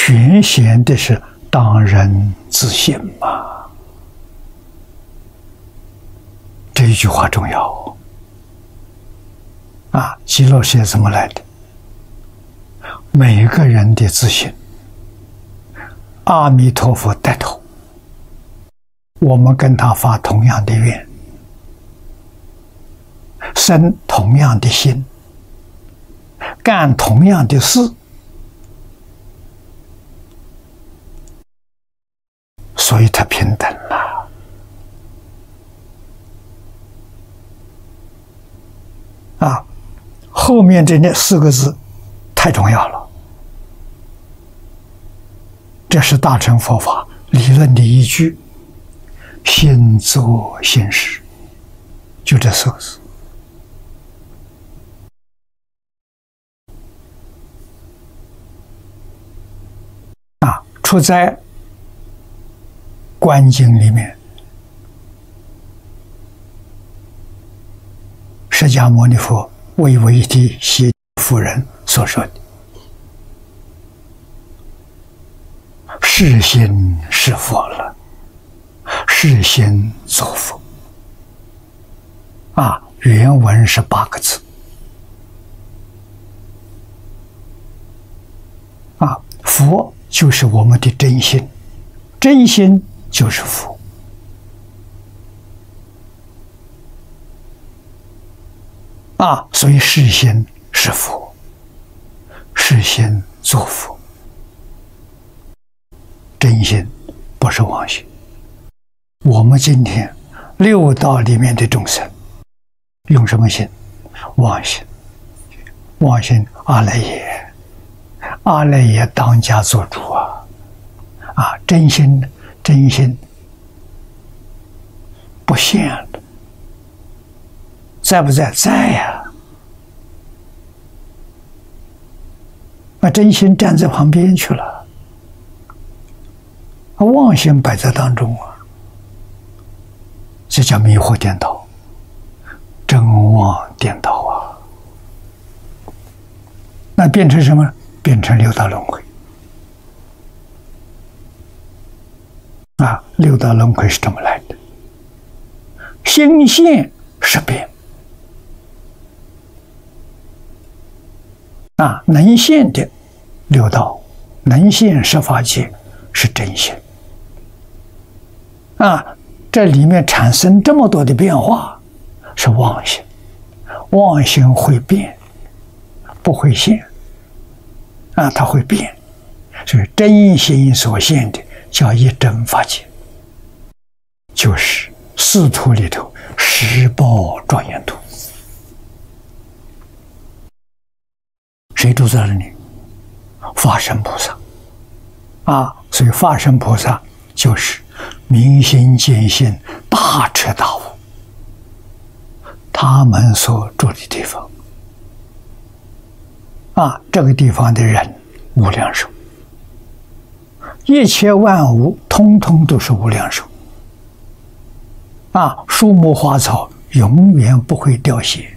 全显的是当人自性嘛。这一句话重要啊！极乐世界怎么来的？每个人的自性，阿弥陀佛带头，我们跟他发同样的愿，生同样的心，干同样的事，所以他平等了。啊，后面这4个字太重要了，这是大乘佛法理论的依据。心作心识，就这4个字。啊，出在《观经》里面，释迦牟尼佛为为的胁夫人所说的“是心是佛了，是心作佛”。啊，原文是8个字。啊，佛就是我们的真心，真心就是佛。啊，所以是心是佛，是心作佛，真心不是妄心。我们今天6道里面的众生用什么心？妄心。妄心阿赖耶，阿赖耶当家做主啊！啊，真心不现了，在不在？在呀！那真心站在旁边去了，妄心摆在当中啊，这叫迷惑颠倒，真妄颠倒啊！那变成什么？变成6道轮回啊！6道轮回是这么来的，心现识变。啊，能现的6道，能现十法界是真心。啊，这里面产生这么多的变化，是妄心。妄心会变，不会现。啊，它会变，所以真心所现的叫一真法界，就是4图里头十报庄严图。谁住在那里？法身菩萨。啊，所以法身菩萨就是明心见性、大彻大悟，他们所住的地方。啊，这个地方的人无量寿，一切万物通通都是无量寿。啊，树木花草永远不会凋谢。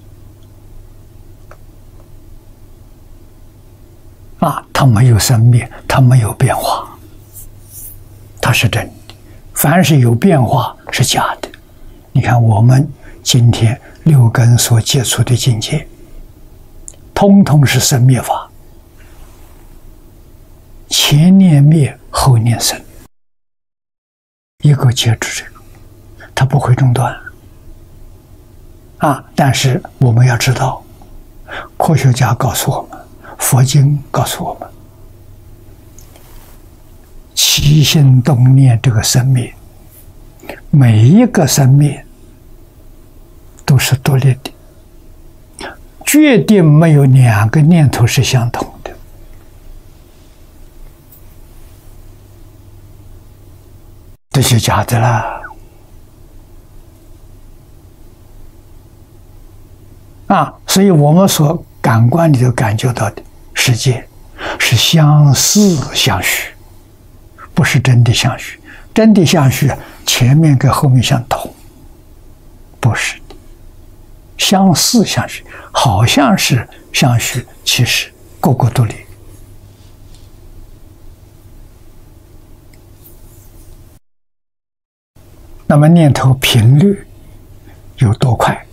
啊，它没有生灭，它没有变化，它是真的。凡是有变化是假的。你看我们今天6根所接触的境界，通通是生灭法，前念灭，后念生，一个接住这个，它不会中断。啊，但是我们要知道，科学家告诉我们，佛经告诉我们，起心动念这个生灭，每一个生灭都是独立的，决定没有2个念头是相同的。这是假的啦！啊，所以我们所感官里头感觉到的世界是相似相许，不是真的相许。真的相许，前面跟后面相同，不是的。相似相许，好像是相许，其实个个独立。 那么念头频率有多快？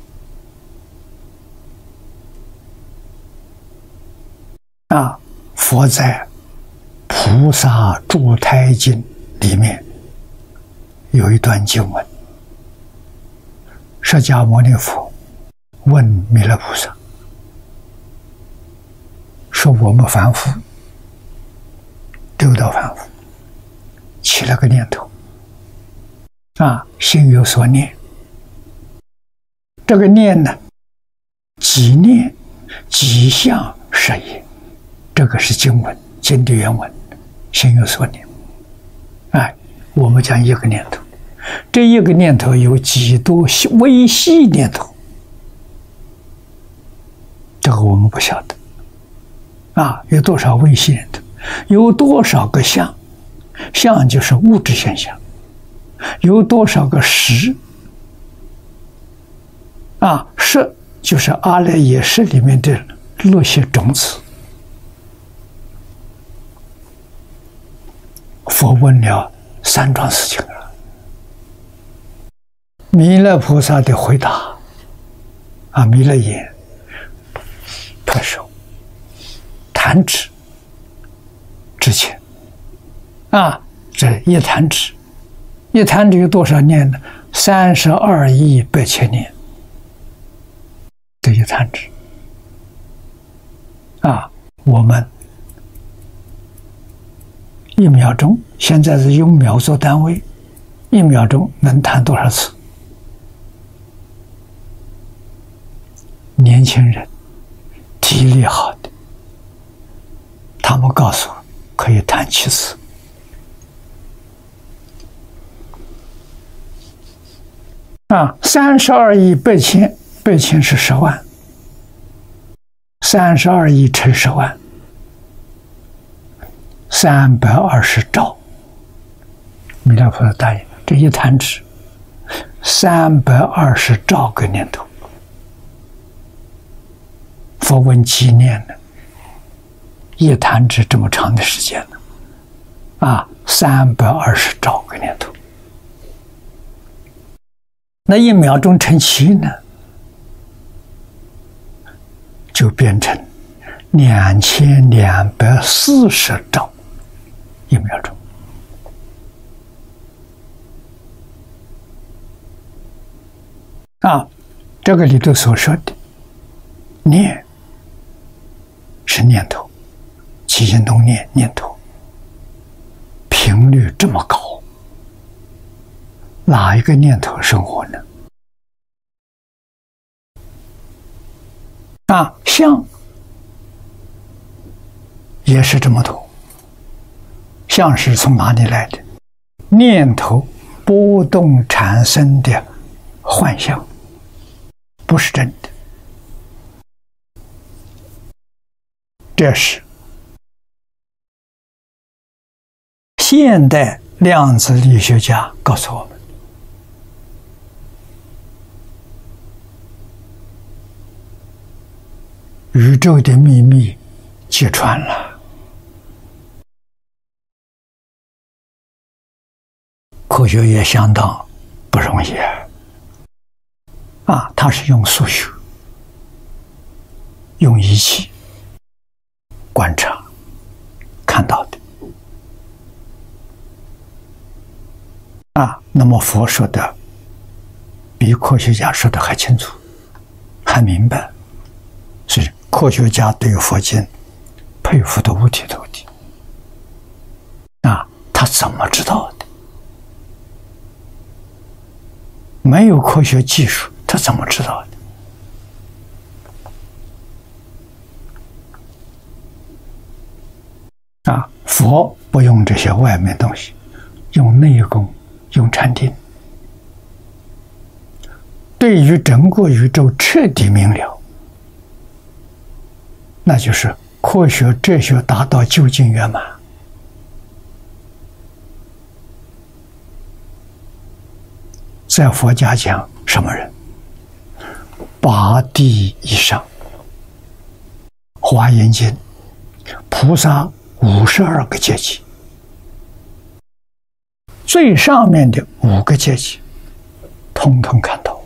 佛在《菩萨住胎经》里面有一段经文，释迦牟尼佛问弥勒菩萨说：“我们凡夫六道凡夫起了个念头，心有所念，这个念呢，即念即相是也。”这个是经文，经的原文，心有所念。我们讲一个念头，这一个念头有几多微细念头，这个我们不晓得。有多少微细念头，有多少个相，相就是物质现象，有多少个识，识就是阿赖耶识里面的那些种子。佛问了三桩事情了，弥勒菩萨的回答，弥勒言：拍手，弹指之前，这一弹指，一弹指有多少念呢？32亿8千年，这一弹指，我们1秒钟，现在是用秒做单位，1秒钟能弹多少次？年轻人体力好的，他们告诉我可以弹7次。32亿8千，8千是10万，32亿乘10万。320兆，弥勒菩萨答应，这一弹指320兆个念头。佛问几念呢？一弹指这么长的时间呢？320兆个念头。那1秒钟乘7呢，就变成2240兆。1秒钟，这个里头所说的念是念头，起心动念念头，频率这么高，哪一个念头生活呢？相也是这么多。相是从哪里来的？念头波动产生的幻象，不是真的。这是现代量子力学家告诉我们，宇宙的秘密揭穿了。科学也相当不容易它是用数学、用仪器观察看到的那么佛说的比科学家说的还清楚、还明白，所以科学家对佛经佩服的五体投地他怎么知道的？没有科学技术，他怎么知道的？佛不用这些外面东西，用内功，用禅定，对于整个宇宙彻底明了，那就是科学哲学达到究竟圆满。在佛家讲什么人？8地以上，华严经菩萨52个阶级， 最上面的5个阶级，通通看到。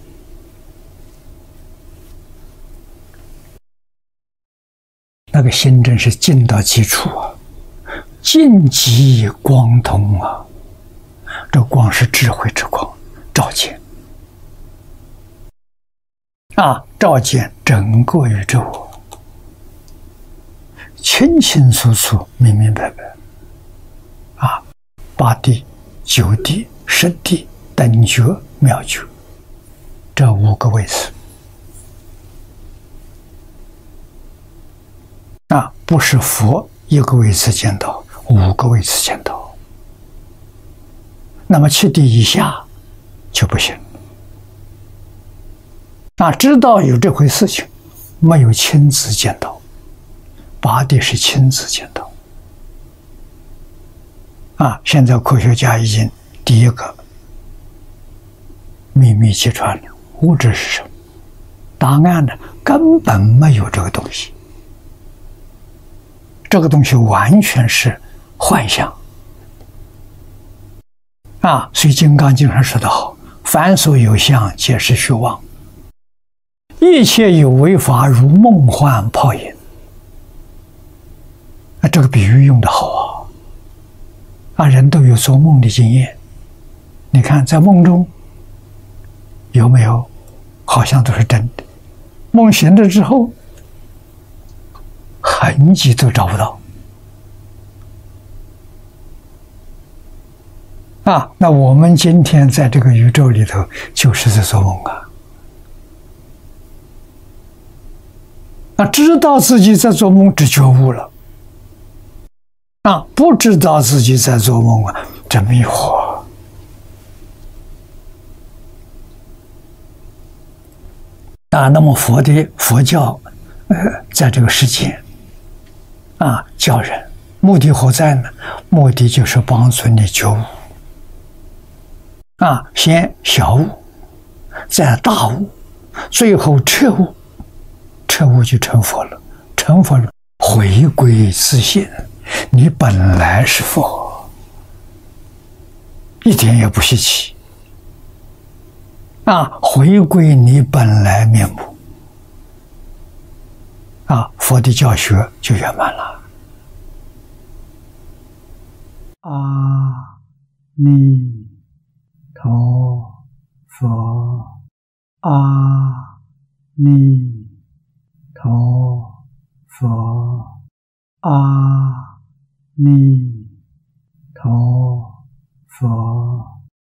那个心真是进到基础啊，尽极光通啊！这光是智慧之光，照见啊，照见整个宇宙，清清楚楚、明明白白啊！8地、9地、10地、等觉、妙觉，这5个位次啊，不是佛1个位次见到，5个位次见到。那么7地以下就不行啊！知道有这回事情，没有亲自见到。8地是亲自见到啊！现在科学家已经第一个秘密揭穿了物质是什么，答案呢根本没有这个东西，这个东西完全是幻象啊！所以《金刚经》上说得好：“凡所有相，皆是虚妄；一切有为法，如梦幻泡影。”啊，这个比喻用得好啊！人都有做梦的经验，你看在梦中有没有好像都是真的，梦醒了之后痕迹都找不到啊！那我们今天在这个宇宙里头就是在做梦啊！知道自己在做梦，只觉悟了啊！不知道自己在做梦啊，这迷惑啊！那么佛教，在这个世界啊，教人目的何在呢？目的就是帮助你觉悟啊，先小悟，再大悟，最后彻悟，彻悟就成佛了，成佛了，回归自性。你本来是佛，一点也不稀奇啊！回归你本来面目啊，佛的教学就圆满了。阿弥陀佛，阿弥陀佛，阿弥陀佛。